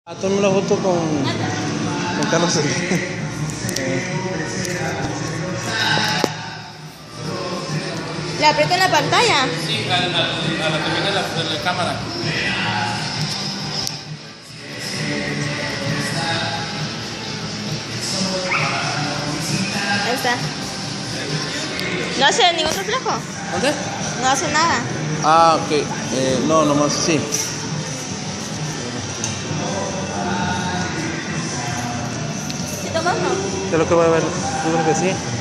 Tome una foto con Carlos. ¿Le aprieto en la pantalla? Sí, a la que viene la cámara. Ahí está. ¿No hace ningún reflejo? ¿Dónde? No hace nada. Ah, ok. No, nomás sí. ¿Sí tomas, no? ¿Qué es lo que va a ver? Yo creo que sí.